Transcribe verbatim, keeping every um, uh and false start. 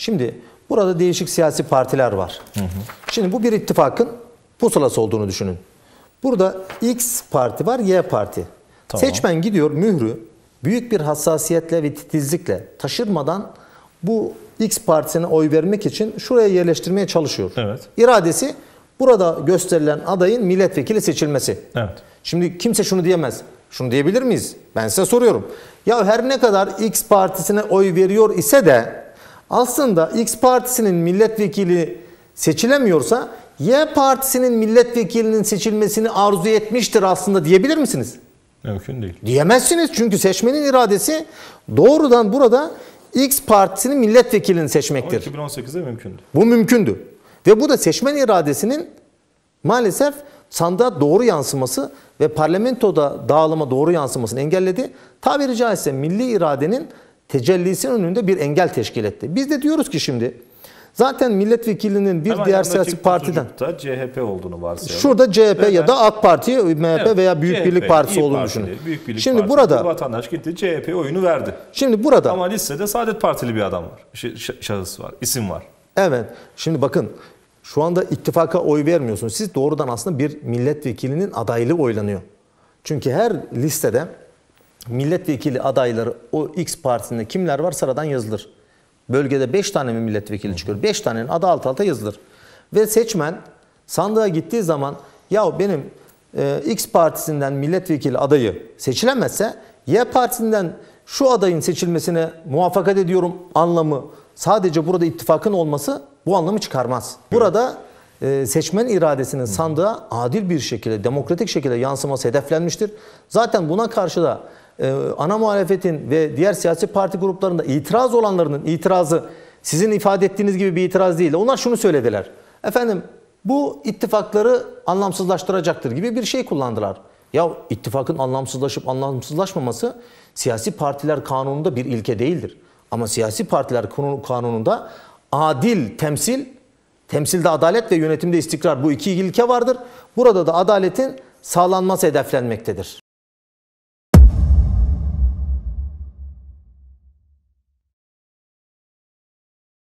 Şimdi burada değişik siyasi partiler var. Hı hı. Şimdi bu bir ittifakın pusulası olduğunu düşünün. Burada X parti var, Y parti. Tamam. Seçmen gidiyor mührü büyük bir hassasiyetle ve titizlikle taşırmadan bu X partisine oy vermek için şuraya yerleştirmeye çalışıyor. Evet. İradesi burada gösterilen adayın milletvekili seçilmesi. Evet. Şimdi kimse şunu diyemez. Şunu diyebilir miyiz? Ben size soruyorum. Ya her ne kadar X partisine oy veriyor ise de aslında X partisinin milletvekili seçilemiyorsa Y partisinin milletvekilinin seçilmesini arzu etmiştir aslında diyebilir misiniz? Mümkün değil. Diyemezsiniz çünkü seçmenin iradesi doğrudan burada X partisinin milletvekilini seçmektir. Ama iki bin on sekizde mümkündü. Bu mümkündü. Ve bu da seçmen iradesinin maalesef sandığa doğru yansıması ve parlamentoda dağılıma doğru yansımasını engelledi. Tabiri caizse milli iradenin tecellisinin önünde bir engel teşkil etti. Biz de diyoruz ki şimdi zaten milletvekilinin bir Hemen diğer siyasi partiden C H P olduğunu varsayalım. şurada C H P ya da AK Parti, M H P evet, veya Büyük C H P, Birlik Partisi İYİ olduğunu Partili, düşünün. Büyük Birlik Şimdi Partisi, burada vatandaş gitti C H P'ye oyunu verdi. Şimdi burada ama listede Saadet Partili bir adam var. Şahıs var, isim var. Evet. Şimdi bakın şu anda ittifaka oy vermiyorsunuz. Siz doğrudan aslında bir milletvekilinin adaylığı oylanıyor. Çünkü her listede milletvekili adayları o X partisinde kimler var sıradan yazılır. Bölgede beş tane mi milletvekili çıkıyor? beş tanenin adı alt alta yazılır. Ve seçmen sandığa gittiği zaman ya benim e, X partisinden milletvekili adayı seçilemezse Y partisinden şu adayın seçilmesine muvaffakat ediyorum anlamı sadece burada ittifakın olması bu anlamı çıkarmaz. Burada e, seçmen iradesinin sandığa adil bir şekilde, demokratik şekilde yansıması hedeflenmiştir. Zaten buna karşı da e, ana muhalefetin ve diğer siyasi parti gruplarında itiraz olanlarının itirazı sizin ifade ettiğiniz gibi bir itiraz değil. Onlar şunu söylediler. Efendim bu ittifakları anlamsızlaştıracaktır gibi bir şey kullandılar. Ya ittifakın anlamsızlaşıp anlamsızlaşmaması siyasi partiler kanununda bir ilke değildir. Ama siyasi partiler kanununda adil temsil, temsilde adalet ve yönetimde istikrar bu iki ilke vardır. Burada da adaletin sağlanması hedeflenmektedir.